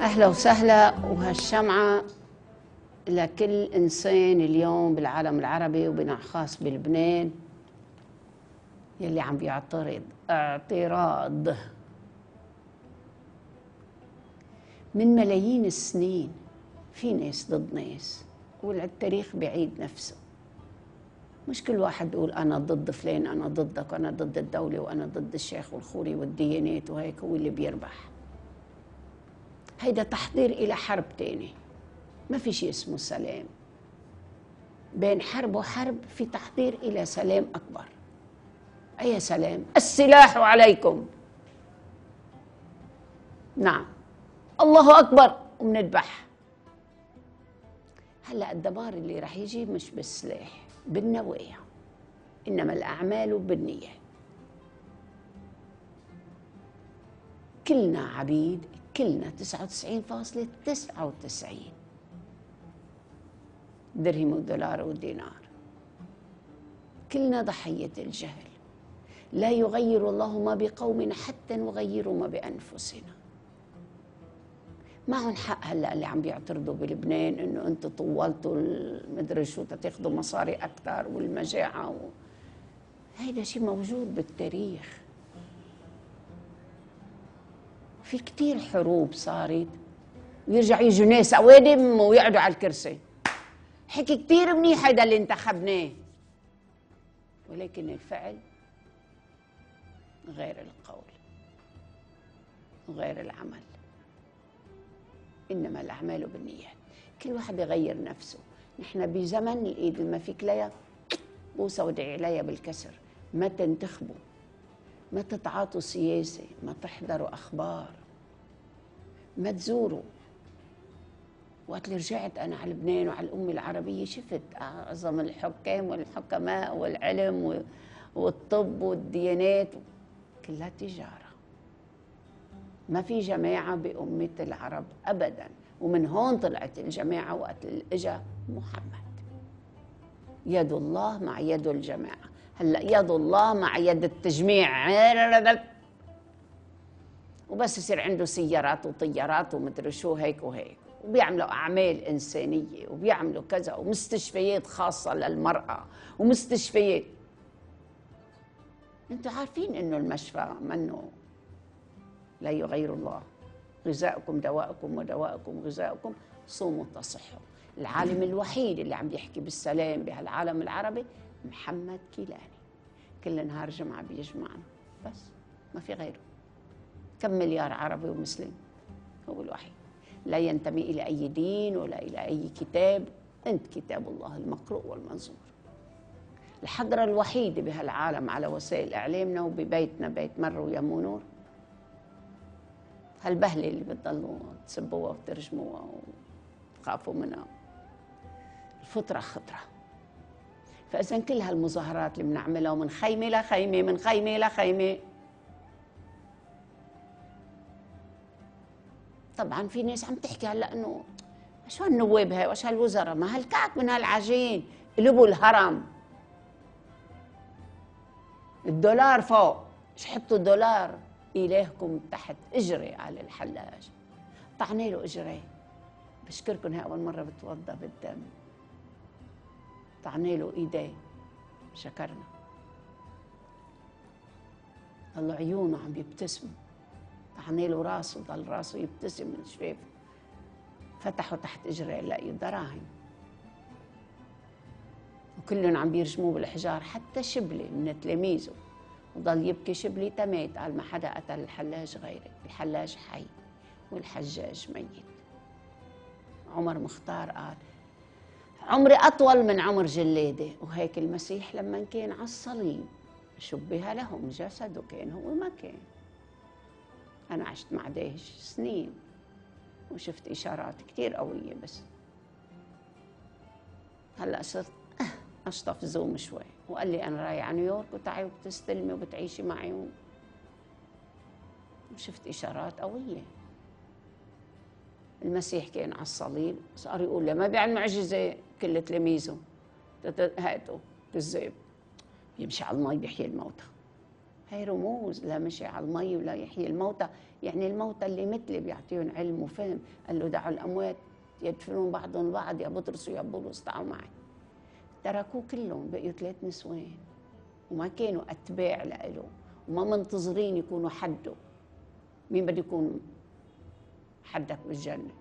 أهلا وسهلا. وهالشمعة لكل إنسان اليوم بالعالم العربي وبالأخص بلبنان يلي عم بيعترض اعتراض من ملايين السنين. في ناس ضد ناس والتاريخ بيعيد نفسه. مش كل واحد يقول أنا ضد فلان، أنا ضدك، أنا ضد الدولة، وأنا ضد الشيخ والخوري والديانات وهيك هو اللي بيربح. هيدا تحضير إلى حرب تاني. ما في شيء اسمه سلام. بين حرب وحرب في تحضير إلى سلام أكبر. أي سلام؟ السلاح عليكم. نعم، الله أكبر ومنذبح. هلأ الدمار اللي رح يجي مش بالسلاح، بالنوايا. إنما الأعمال بالنية. كلنا عبيد، كلنا 99.99 درهم ودولار ودينار. كلنا ضحية الجهل. لا يغير الله ما بقوم حتى نغيروا ما بأنفسنا. معهم حق هلا اللي عم بيعترضوا بلبنان انه انتم طولتوا المدري شو تاخذوا مصاري اكثر والمجاعه هيدا شيء موجود بالتاريخ. في كتير حروب صارت ويرجع يجوا ناس اوادم ويقعدوا على الكرسي. حكي كتير منيح هيدا اللي انتخبناه، ولكن الفعل غير القول وغير العمل. إنما الأعمال بالنيات. كل واحد يغير نفسه. نحن بزمن الإيد لما فيك ليا بوسة ودعي ليا بالكسر. ما تنتخبوا، ما تتعاطوا سياسة، ما تحضروا أخبار، ما تزوروا. وقت اللي رجعت أنا على لبنان وعلى الأمة العربية شفت أعظم الحكام والحكماء والعلم والطب والديانات كلها تجارة. ما في جماعة بأمة العرب أبداً. ومن هون طلعت الجماعة وقت اللي إجا محمد. يد الله مع يد الجماعة. هلأ يد الله مع يد التجميع. وبس يصير عنده سيارات وطيارات ومدري شو هيك وهيك، وبيعملوا أعمال إنسانية وبيعملوا كذا، ومستشفيات خاصة للمرأة ومستشفيات. انتوا عارفين إنه المشفى منه لا يغير الله. غذاؤكم دواءكم ودواءكم غذاؤكم، صوموا تصحوا. العالم الوحيد اللي عم بيحكي بالسلام بهالعالم العربي محمد كيلاني. كل نهار جمعة بيجمعنا، بس ما في غيره. كم مليار عربي ومسلم، هو الوحيد. لا ينتمي إلى أي دين ولا إلى أي كتاب. أنت كتاب الله المقروء والمنظور. الحضرة الوحيدة بهالعالم على وسائل إعلامنا وببيتنا، بيت مر ويمو نور، هالبهلة اللي بتضلوا تسبوها وترجموها وتخافوا منها. الفطرة خطرة. فإذا كل هالمظاهرات اللي بنعملها ومن خيمة لخيمة، من خيمة لخيمة، طبعا في ناس عم تحكي هلا انه شو هالنواب هاي وش هالوزراء، ما هالكعك من هالعجين، قلبوا الهرم. الدولار فوق، حطوا دولار إلهكم تحت إجري على الحلاج. طعنا له إجري. بشكركم، هي أول مرة بتوضى بالدم. طعنا له إيديه، شكرنا. ضلوا عيونه عم يبتسموا. طعنا له راسه، ضل راسه يبتسم من شفافه. فتحوا تحت إجري لقيوا دراهم، وكلهم عم بيرجموه بالحجار. حتى شبلي من تلاميذه وضل يبكي. شبلي تميت، قال ما حدا قتل الحلاج غيري، الحلاج حي والحجاج ميت. عمر مختار قال عمري أطول من عمر جلادة. وهيك المسيح لما كان على الصليب شبه لهم جسده، كان هو ما كان. أنا عشت مع داعش سنين وشفت إشارات كتير قوية، بس هلأ صرت أشطف زوم شوي. وقال لي أنا رايح على نيويورك وتعي وبتستلمي وبتعيشي معي وشفت إشارات قوية. المسيح كان على الصليب، صار يقول لي ما بيعمل معجزة كل تلاميذه هاتوا كذاب، يمشي على المي بيحيي الموتى. هاي رموز، لا مشي على المي ولا يحيي الموتى. يعني الموتى اللي مثلي بيعطيهم علم وفهم. قال له دعوا الأموات يدفنون بعضهم البعض، يا بطرس ويا بولس تعالوا معي. تركوه كلهم، بقيوا 3 نسوان وما كانوا أتباع له وما منتظرين يكونوا حده. مين بده يكون حدك بالجنة؟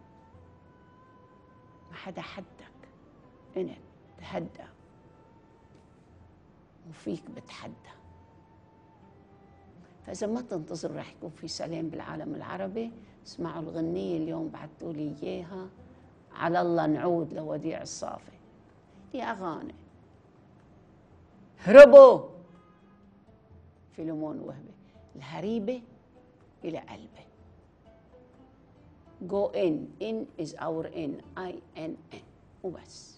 ما حدا حدك، أنت تهدى وفيك بتحدى. فإذا ما تنتظر رح يكون في سلام بالعالم العربي. اسمعوا الغنية اليوم بعثوا لي إياها، على الله نعود لوديع الصافي. دي أغاني هربوا فيلمون وهبي، الهريبة إلى قلبي. Go in is our in, I-N-N وبس.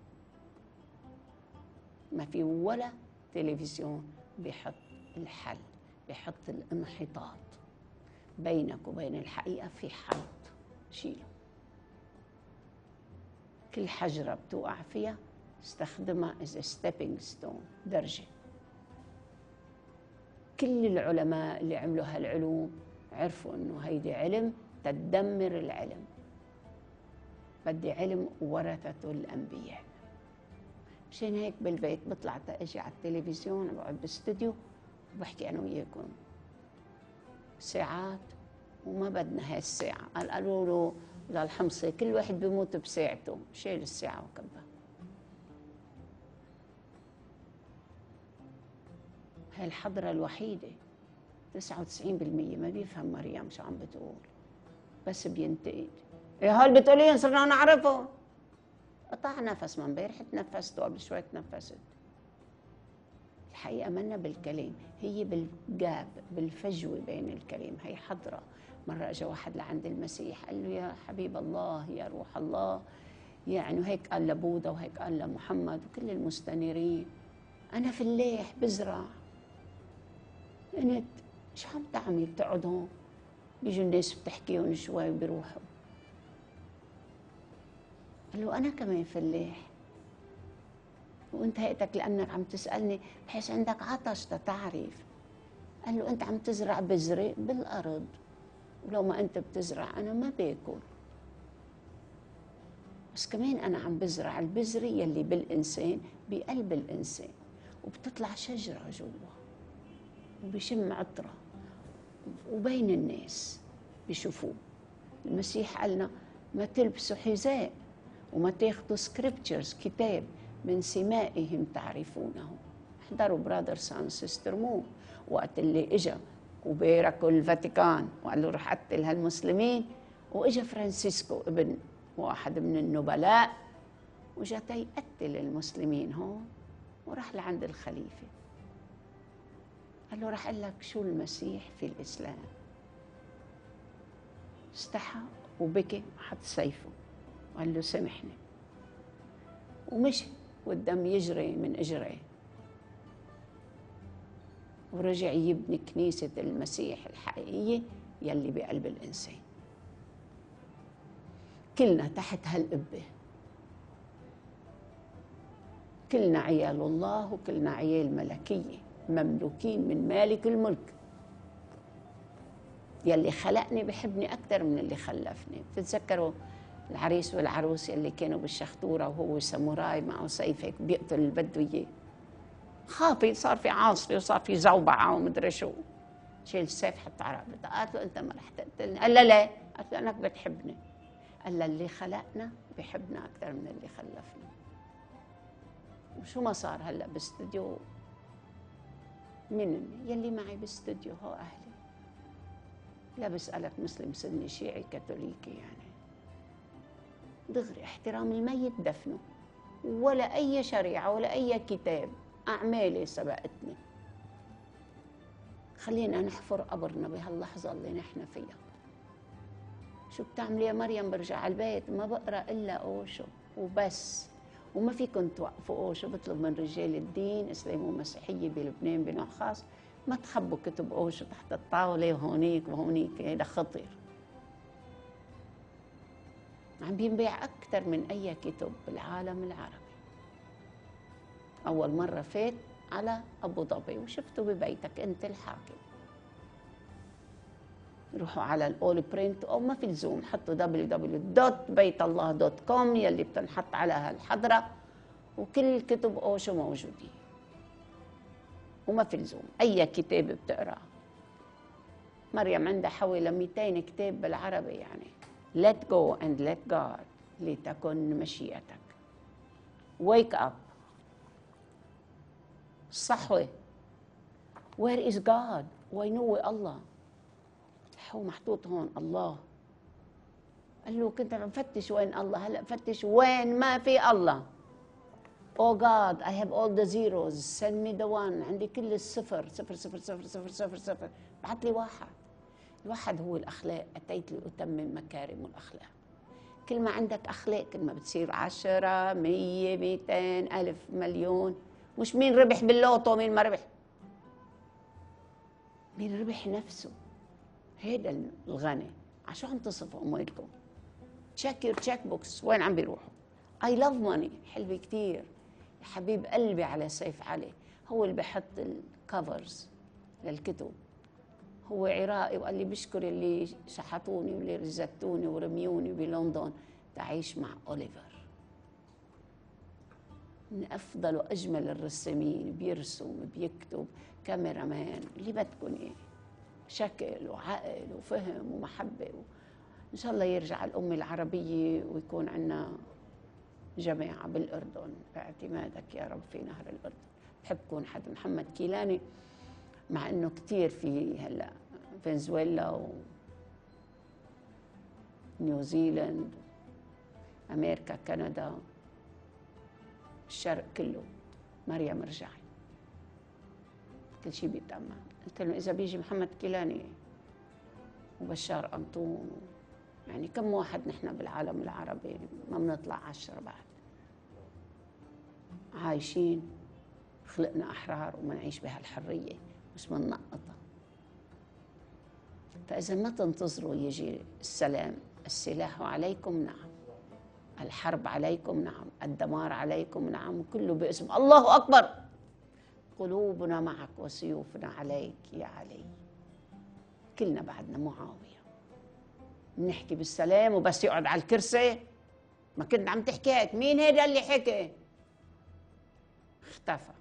ما في ولا تلفزيون بيحط الحل، بيحط الانحطاط بينك وبين الحقيقة في حيط، شيله. كل حجرة بتوقع فيها استخدمها as a stepping stone، درجة. كل العلماء اللي عملوا هالعلوم عرفوا انه هيدي علم تدمر العلم. بدي علم ورثته الأنبياء. مشان هيك بالبيت بطلع اجي على التلفزيون، بقعد باستوديو وبحكي انا وياكم ساعات، وما بدنا هاي الساعة. قالوا له للحمصي كل واحد بيموت بساعته، شيل الساعة وكبها. هاي الحضرة الوحيدة 99% ما بيفهم مريم شو عم بتقول، بس بينتقد. ايه هال بتقولين صرنا نعرفه؟ قطع نفس من امبارح تنفست وقبل شوي تنفست. الحقيقة منا بالكلام، هي بالجاب، بالفجوة بين الكلام. هي حضرة. مرة اجى واحد لعند المسيح قال له يا حبيب الله يا روح الله، يعني وهيك قال لبوذا وهيك قال لمحمد وكل المستنيرين، أنا فلاح بزرع، أنت شو عم تعمل؟ بتقعد هون بيجوا الناس بتحكيهم شوي وبيروحوا. قال له أنا كمان فلاح، وأنت هيئتك لأنك عم تسألني بحيث عندك عطش تتعرف. قال له أنت عم تزرع بذرة بالأرض، ولو ما أنت بتزرع أنا ما باكل، بس كمان أنا عم بزرع البذرة يلي بالإنسان بقلب الإنسان، وبتطلع شجرة جوا وبشم عطرة وبين الناس بيشوفوه. المسيح قالنا ما تلبسوا حذاء وما تاخذوا سكريبتشرز، كتاب، من سمائهم تعرفونه. احضروا برادرز اند سيستر مو وقت اللي اجى وباركوا الفاتيكان وقال له رح قتل هالمسلمين، واجى فرانسيسكو ابن واحد من النبلاء وجا يقتل المسلمين هون، وراح لعند الخليفة قال له رح اقول لك شو المسيح في الإسلام. استحى وبكي وحط سيفه وقال له سامحني، ومشي والدم يجري من اجريه، ورجع يبني كنيسة المسيح الحقيقية يلي بقلب الإنسان. كلنا تحت هالقبة، كلنا عيال الله وكلنا عيال ملكية، مملوكين من مالك الملك يلي خلقني بحبني أكثر من اللي خلفني. بتتذكروا العريس والعروس يلي كانوا بالشخطورة وهو ساموراي معه سيف هيك بيقتل اللي بده إياه، خافي صار في عاصفة وصار في زوبعة ومدري شو، شيل السيف حط على رقبته. قالت له أنت ما رح تقتلني؟ قال لا لا. قالت له أنك بتحبني. قال له اللي خلقنا بحبنا أكثر من اللي خلفنا. وشو ما صار هلا باستوديو، من يلي معي باستوديو هو أهلي. لا بسألك مسلم سني شيعي كاثوليكي، يعني دغري احترام الميت دفنه، ولا أي شريعة ولا أي كتاب. أعمالي سبقتني. خلينا نحفر قبرنا بهاللحظة اللي نحن فيها. شو بتعملي يا مريم؟ برجع على البيت ما بقرأ إلا أوشو وبس، وما فيكم توقفوا أوشو. بطلب من رجال الدين إسلام ومسيحية بلبنان بنوع خاص ما تخبوا كتب أوشو تحت الطاولة وهونيك وهونيك، هذا خطير. عم بينباع أكثر من أي كتب بالعالم العربي. أول مرة فات على أبو ظبي وشفته ببيتك أنت الحاكم. روحوا على الأول برنت أو ما في لزوم، حطوا www.بيتالله.com يلي بتنحط على هالحضرة وكل الكتب أوشو موجودين، وما في لزوم أي كتاب بتقرأ. مريم عندها حوالي 200 كتاب بالعربي، يعني let go and let God لتكن مشيئتك. wake up. الصحوة. where is God؟ وين هو الله؟ هو محطوط هون الله. قال له كنت عم فتش وين الله، هلا فتش وين ما في الله. Oh God, I have all the zeros, send me the one. عندي كل الصفر، صفر صفر صفر صفر صفر صفر، بعت لي واحد. الواحد هو الأخلاق، أتيت لأتمم مكارم الأخلاق. كل ما عندك أخلاق كل ما بتصير 10 100 200 ألف مليون. مش مين ربح باللوتو مين ما ربح، مين ربح نفسه. هيدا الغني. عشو عم تصفوا أموالكم؟ تشيك يور تشيك بوكس، وين عم بيروحوا؟ I love money، حلوة كتير يا حبيب قلبي على سيف علي. هو اللي بحط الكفرز للكتب، هو عراقي وقال لي بشكر اللي شحطوني واللي رزتوني ورميوني بلندن تعيش مع أوليفر، من أفضل وأجمل الرسامين، بيرسم بيكتب كاميرا مان، اللي بدكم إيه، شكل وعقل وفهم ومحبة. إن شاء الله يرجع الأمة العربية ويكون عنا جماعة بالأردن باعتمادك يا رب في نهر الأردن. بحبكم حد محمد كيلاني، مع إنه كتير في هلا فنزويلا ونيوزيلند أمريكا كندا الشرق كله. مريم رجعي كل شيء بيتأمن. قلت له إذا بيجي محمد كيلاني وبشار أنطون، يعني كم واحد نحن بالعالم العربي ما بنطلع 10 بعد عايشين، خلقنا أحرار ومنعيش بهالحرية مش مننقطة. فإذا ما تنتظروا يجي السلام، السلاح عليكم نعم، الحرب عليكم نعم، الدمار عليكم نعم، كله باسم الله أكبر. قلوبنا معك وسيوفنا عليك يا علي. كلنا بعدنا معاوية بنحكي بالسلام وبس يقعد على الكرسي. ما كنت عم تحكي هيك، مين هيدا اللي حكي؟ اختفى.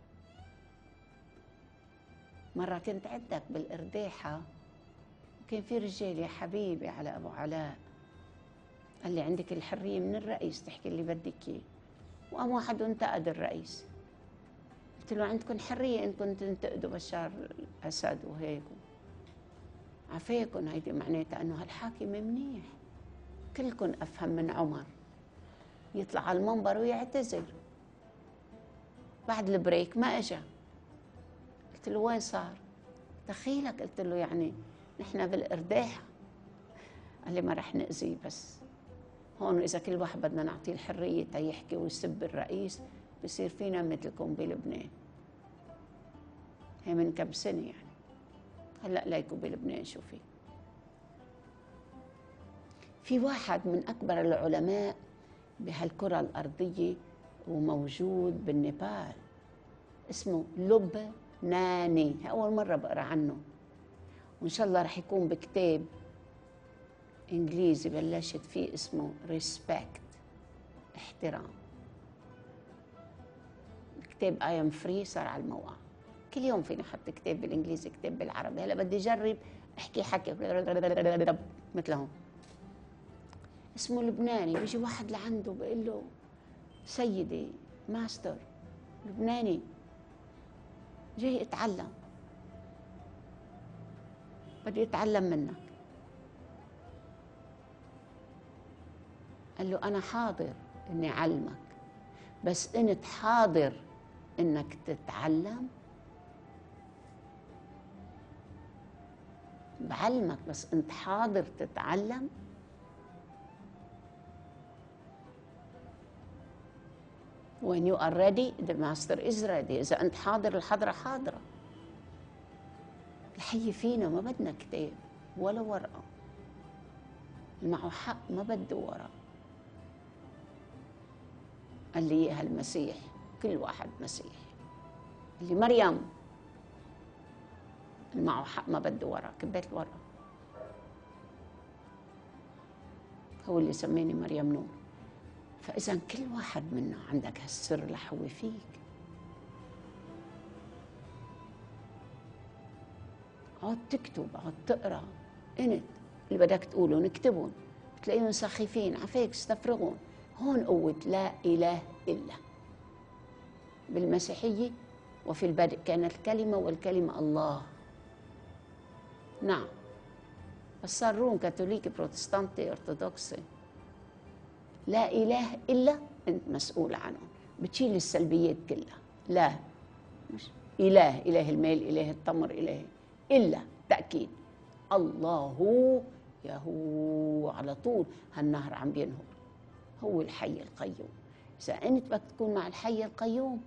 مرة كنت عندك بالإرداحة وكان في رجال يا حبيبي على أبو علاء، قال لي عندك الحرية من الرئيس تحكي اللي بدك إياه، وقام واحد انتقد الرئيس. قلت له عندكم حرية إنكم تنتقدوا بشار الأسد وهيك عفاكم، هيدي معناتها أنه هالحاكم منيح. كلكم أفهم من عمر يطلع على المنبر ويعتذر بعد البريك ما اجى. قلت له وين صار؟ دخيلك. قلت له يعني نحن بالارداحه. قال لي ما رح نأذيه، بس هون اذا كل واحد بدنا نعطيه الحريه تيحكي ويسب الرئيس بصير فينا مثلكم بلبنان. هي من كم سنه يعني، هلا ليكوا بلبنان شو في واحد من اكبر العلماء بهالكره الارضيه وموجود بالنيبال اسمه لبناني، أول مرة بقرأ عنه، وإن شاء الله رح يكون بكتاب إنجليزي بلشت فيه اسمه Respect، احترام. كتاب I am free صار على الموقع، كل يوم فيني أحط كتاب بالإنجليزي كتاب بالعربي. هلا بدي أجرب أحكي حكي مثلهم. اسمه لبناني. بيجي واحد لعنده بقول له سيدي ماستر لبناني جاي اتعلم، بدي اتعلم منك. قال له انا حاضر اني اعلمك، بس انت حاضر انك تتعلم؟ بعلمك بس انت حاضر تتعلم؟ When you are ready the master is ready. إذا أنت حاضر الحضرة حاضرة. الحي فينا ما بدنا كتاب ولا ورقة، اللي معه حق ما بده ورق. قال لي إياها المسيح، كل واحد مسيحي اللي مريم اللي معه حق ما بده ورا، كبيت الورا، هو اللي سميني مريم نور. فإذا كل واحد منا عندك هالسر لحوي فيك. عاد تكتب، عاد تقرا، انت اللي بدك تقوله نكتبهم، بتلاقيهم سخيفين عفيك استفرغون. هون قوة لا إله إلا. بالمسيحية وفي البدء كانت الكلمة والكلمة الله. نعم، بس صار روم كاثوليكي بروتستانتي ارثوذكسي لا إله إلا أنت مسؤول عنهم، بتشيل السلبيات كلها. لا مش إله الميل، إله التمر، إله إلا تأكيد الله يهو على طول. هالنهر عم بينهر، هو الحي القيوم. إذا أنت بدك تكون مع الحي القيوم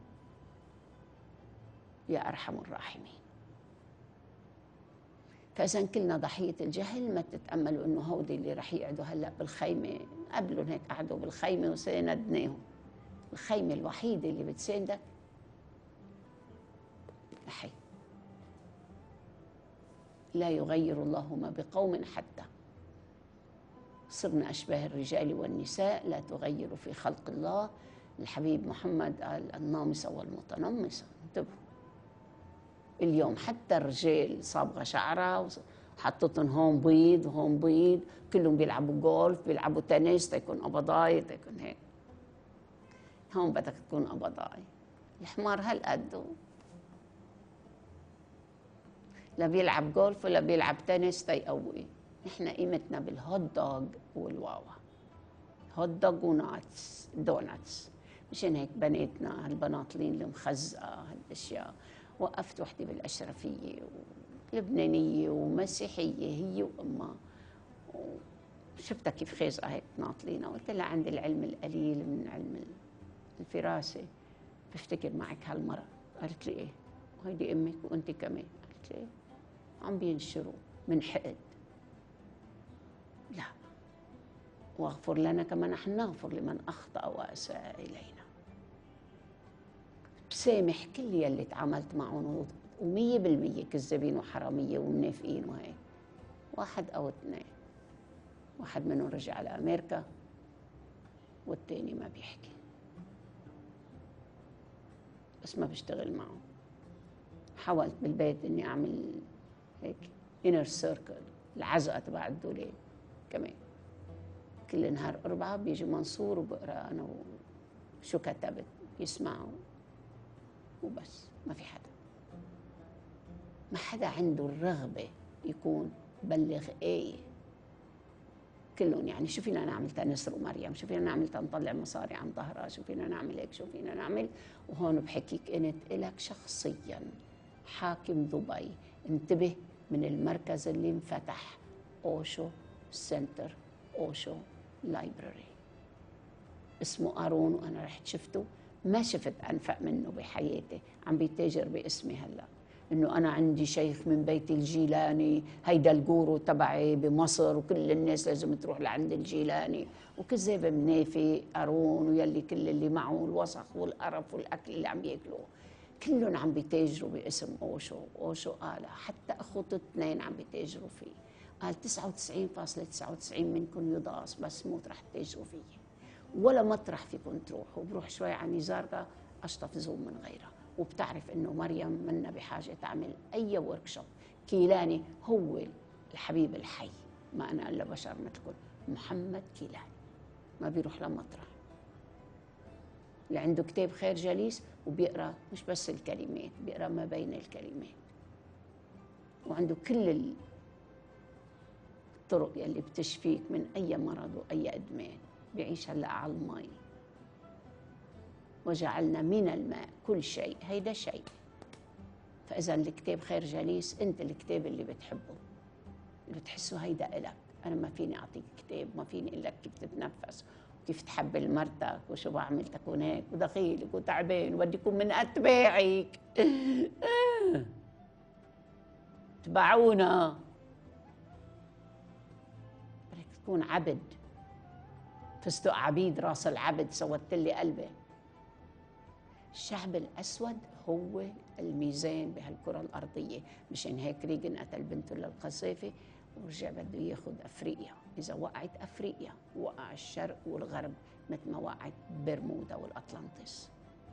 يا أرحم الراحمين. فإذا كلنا ضحية الجهل، ما تتأملوا إنه هودي اللي رح يقعدوا هلأ بالخيمة، قبلهم هيك قعدوا بالخيمة وساندناهم. الخيمة الوحيدة اللي بتساندك الحي. لا يغير الله ما بقوم حتى صرنا أشباه الرجال والنساء لا تغيروا في خلق الله. الحبيب محمد قال النامصة والمتنمصة. انتبهوا، اليوم حتى الرجال صابغة شعرها وحطتهم هون بيض وهون بيض، كلهم بيلعبوا جولف، بيلعبوا تنس، تيكون قبضاي، تيكون هيك. هون بدك تكون قبضاي. الحمار هالقد لا بيلعب جولف ولا بيلعب تنس تيقوي. نحن قيمتنا بالهوت دوغ والواوا، هوت دوغ وناتس دوناتس. مشان هيك بناتنا هالبناطلين المخزقه هالاشياء. وقفت وحده بالاشرفيه ولبنانيه ومسيحيه هي وامها، شفتها كيف خازقه هيك ناطلينا. قلت لها عندي العلم القليل من علم الفراسه، بفتكر معك هالمرة. قالت لي ايه؟ وهيدي امك وانت كمان. قلت لي ايه؟ عم بينشروا من حقد. لا، واغفر لنا كما نحن نغفر لمن اخطأ واساء الينا. بسامح كل يلي تعاملت معهم، و100% كذابين وحراميه ومنافقين وهيك. واحد او اثنين، واحد منهم رجع على امريكا والتاني ما بيحكي، بس ما بشتغل معه. حاولت بالبيت اني اعمل هيك انر سيركل، العزقه تبع الدولاب كمان. كل نهار 4 بيجي منصور وبقرا انا شو كتبت، يسمعوا وبس. ما في حدا، ما حدا عنده الرغبه يكون بلغ ايه. كلهم يعني شو فينا نعمل تنسر ومريم، شو فينا نعمل تنطلع مصاري عن ظهرها، شو فينا نعمل هيك، شو فينا نعمل. وهون بحكيك انت الك شخصيا حاكم دبي، انتبه من المركز اللي انفتح، اوشو سنتر، اوشو لايبراري، اسمه أرون. وأنا رحت شفته، ما شفت أنفق منه بحياتي. عم بيتاجر باسمي هلأ، إنه أنا عندي شيخ من بيت الجيلاني، هيدا الجورو تبعي بمصر وكل الناس لازم تروح لعند الجيلاني. وكذاب منافق أرون ويلي كل اللي معه الوسخ والقرف والأكل اللي عم ياكلوه، كلهم عم بيتاجروا باسم أوشو. أوشو قال حتى أخوته 2 عم بيتاجروا فيه. قال 99.99 منكم يضاس، بس موت رح تتاجروا فيه، ولا مطرح فيكم تروحوا. بروح شوي على نزارقة أشطف زوم من غيرها. وبتعرف إنه مريم منا بحاجة تعمل أي وركشوب. كيلاني هو الحبيب الحي، ما أنا إلا بشر مثلكم. محمد كيلاني ما بيروح لمطرح. اللي عنده كتاب خير جليس وبيقرأ مش بس الكلمات، بيقرأ ما بين الكلمات، وعنده كل الطرق يلي بتشفيك من أي مرض وأي إدمان. بيعيش هلأ على المي. وجعلنا من الماء كل شيء، هيدا شيء. فإذا الكتاب خير جليس، أنت الكتاب اللي بتحبه اللي بتحسه هيدا إلك. أنا ما فيني أعطيك كتاب، ما فيني أقول لك كيف تتنفس وكيف تحبل مرتك وشو بعمل تكون هيك ودخيلك وتعبان وبدي يكون من أتباعك. تبعونا، بدك تكون عبد. فستق عبيد راس العبد سودت لي قلبي. الشعب الأسود هو الميزان بهالكرة الأرضية. مشان هيك ريغن قتل بنته للقذافي ورجع بده ياخذ أفريقيا. إذا وقعت أفريقيا وقع الشرق والغرب مثل ما وقعت برمودا والأطلنطس.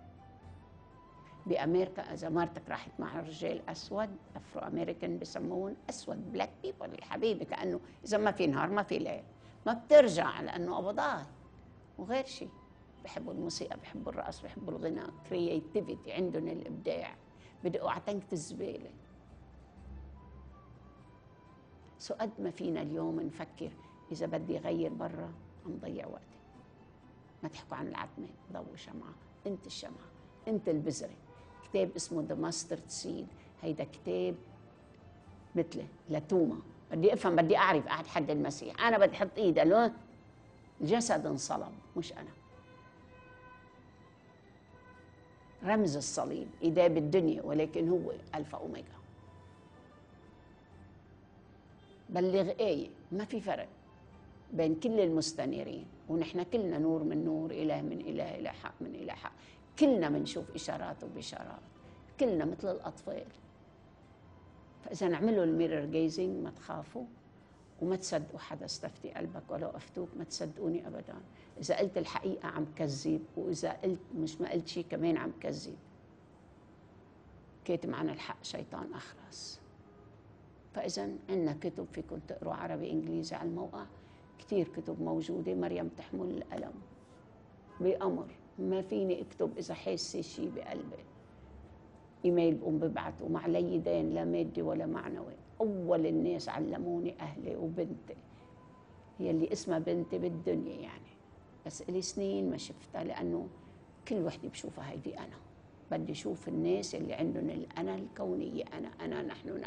بأمريكا إذا مرتك راحت مع رجال أسود، أفرو أمريكان بسموهم أسود، بلاك بيبل يا حبيبي، كأنه إذا ما في نهار ما في ليل، ما بترجع لأنه قبضاي وغير شيء. بحبوا الموسيقى، بحبوا الرقص، بحبوا الغناء، كرياتيفيتي، عندهم الإبداع، بدقوا على تنكة الزبالة. سو قد ما فينا اليوم نفكر إذا بدي أغير برا عم ضيع وقتي. ما تحكوا عن العتمة، ضوي شمعة، أنت الشمعة، أنت البذرة. كتاب اسمه The Mustard Seed، هيدا كتاب مثله لتومة. بدي أفهم، بدي أعرف قاعد حد المسيح، أنا بدي أحط إيدي له الجسد انصلب مش أنا. رمز الصليب إيديه بالدنيا ولكن هو ألفا أوميجا. بلغ آية، ما في فرق بين كل المستنيرين، ونحن كلنا نور من نور، إله من إله، إلى حق من إلى حق. كلنا بنشوف إشارات وبشارات، كلنا مثل الأطفال. فإذا نعملوا الميرور جيزنج ما تخافوا وما تصدقوا حدا استفتي قلبك ولو أفتوك، ما تصدقوني أبدا. إذا قلت الحقيقة عم كذب، وإذا قلت مش ما قلت شيء كمان عم كذب. كاتم عن الحق شيطان أخرس. فإذا عندنا كتب فيكم تقروا عربي إنجليزي على الموقع، كتير كتب موجودة. مريم تحمل القلم بأمر، ما فيني أكتب إذا حاسة شيء بقلبي. إيميل بقوم ببعته مع لي دين لا مادي ولا معنوي. أول الناس علموني أهلي وبنتي، هي اللي اسمها بنتي بالدنيا يعني، بس إلي سنين ما شفتها، لأنه كل وحدة بشوفها هيدي أنا. بدي أشوف الناس اللي عندهم الأنا الكونية، أنا نحن.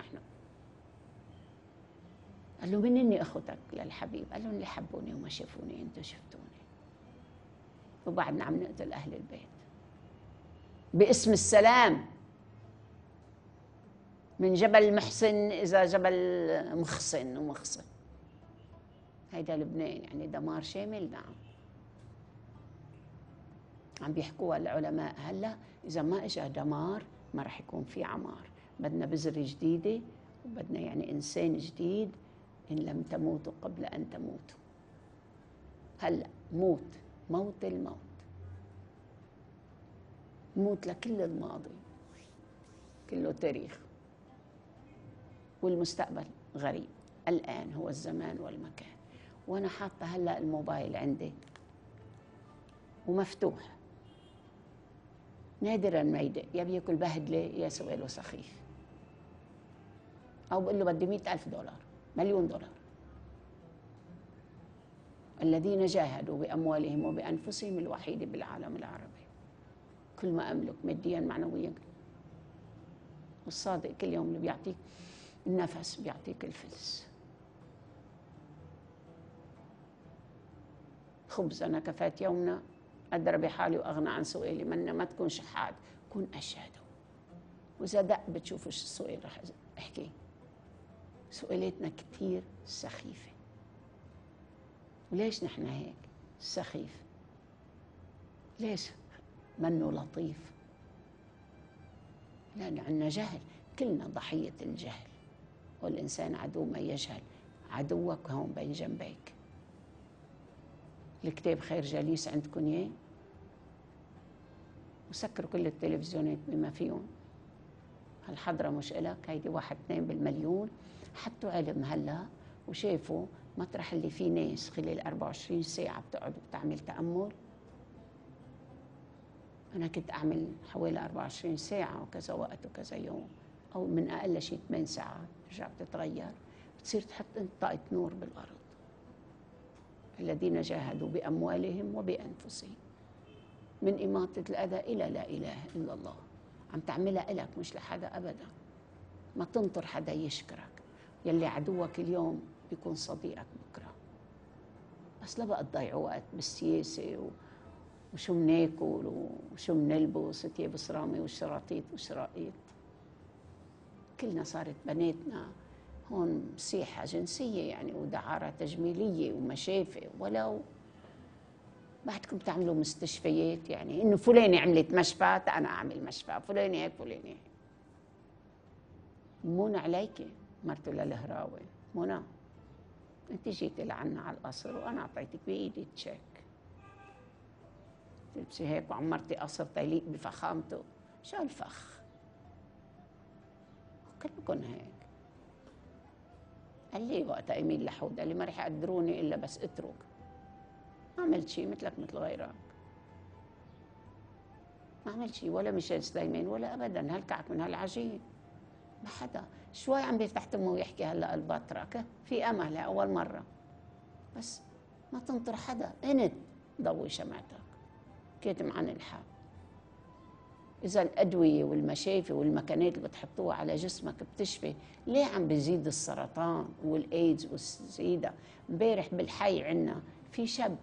قال له من إني أخوتك للحبيب؟ قال لهم اللي حبوني وما شافوني أنتوا شفتوني. وبعدنا عم نقتل أهل البيت باسم السلام، من جبل محسن إذا جبل مخصن ومخصن. هيدا لبنان يعني دمار شامل. نعم، عم بيحكوها العلماء هلا، إذا ما إجا دمار ما رح يكون في عمار. بدنا بذرة جديدة، وبدنا يعني إنسان جديد. إن لم تموتوا قبل أن تموتوا. هلا موت الموت، موت لكل الماضي، كله تاريخ، والمستقبل غريب. الآن هو الزمان والمكان. وأنا حاطة هلا الموبايل عندي ومفتوح، نادرا ما يدق، يا بياكل بهدلة يا سؤاله سخيف، أو بقول له بدي 100,000 دولار، مليون دولار. الذين جاهدوا بأموالهم وبأنفسهم الوحيد بالعالم العربي. كل ما أملك ماديا معنويا. والصادق كل يوم اللي بيعطيك النفس بيعطيك الفلس. خبز أنا كفات يومنا، أدرى بحالي وأغنى عن سؤالي. منا ما تكون شحات، كون أشهد. وإذا دق بتشوفوا شو السؤال رح أحكي. سؤالاتنا كتير سخيفة. وليش نحن هيك سخيف؟ ليش منه لطيف؟ لأن عندنا جهل، كلنا ضحية الجهل. والإنسان عدو ما يجهل. عدوك هون بين جنبيك. الكتاب خير جليس عندكم اياه، وسكروا كل التلفزيونات بما فيهم. هالحضرة مش إلك، هيدي 1-2 بالمليون. حطوا علم هلا وشافوا مطرح اللي فيه ناس خلال 24 ساعة بتقعد وبتعمل تأمل. أنا كنت أعمل حوالي 24 ساعة وكذا وقت وكذا يوم، أو من أقل شيء 8 ساعات. رجع بتتغير، بتصير تحط انت طاقة نور بالأرض. الذين جاهدوا بأموالهم وبأنفسهم، من إماطة الأذى إلى لا إله إلا الله. عم تعملها إلك مش لحدا أبدا. ما تنطر حدا يشكرك. يلي عدوك اليوم بيكون صديقك بكرة. بس لا بقى تضيعوا وقت بالسياسة وشو مناكل وشو منلبس، تياب صرامي والشراطيط والشرائط. كلنا صارت بناتنا هون سياحة جنسية يعني، ودعارة تجميلية ومشافة، ولو بعدكم تعملوا مستشفيات، يعني انه فلانه عملت مشفى انا اعمل مشفى، فلانه هيك فلانه هيك. منى عليكي مرته للهراوي، منى انت جيتي لعنا على القصر وانا اعطيتك بايدي تشيك، تلبسي هيك وعمرتي قصر تيليق بفخامته. شو الفخ؟ كلكم هيك. قال لي وقتها ايميل لحود، قال لي ما رح يقدروني الا بس اترك. ما عملت شيء مثلك مثل غيرك، ما عملت شيء، ولا ميشيل سليمان ولا ابدا هالكعك من هالعجين. ما حدا شوي عم بيفتح تمه ويحكي هلا البطرك في امل اول مره، بس ما تنطر حدا، انت ضوي شمعتك، كاتم عن الحق. إذا الأدوية والمشافي والمكانات اللي بتحطوها على جسمك بتشفي، ليه عم بيزيد السرطان والإيدز والسيدة؟ امبارح بالحي عنا في شاب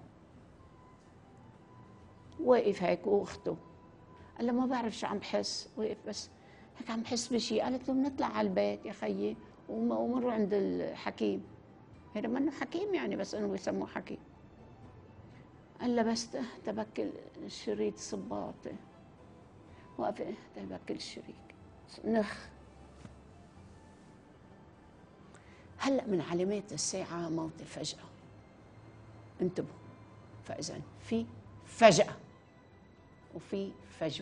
واقف هيك وأخته، قال له ما بعرف شو عم بحس، وقف بس هيك عم بحس بشيء. قالت له بنطلع على البيت يا خيي ومروا عند الحكيم. هذا منه حكيم يعني، بس انه بيسموه حكيم. قال له بس تبكل الشريط صباطي، واقفة تبكل الشريك نخ. هلأ من علامات الساعة موت الفجأة، انتبهوا. فإذا في فجأة وفي فجوة،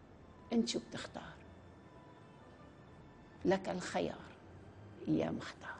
انت شو بتختار؟ لك الخيار يا مختار.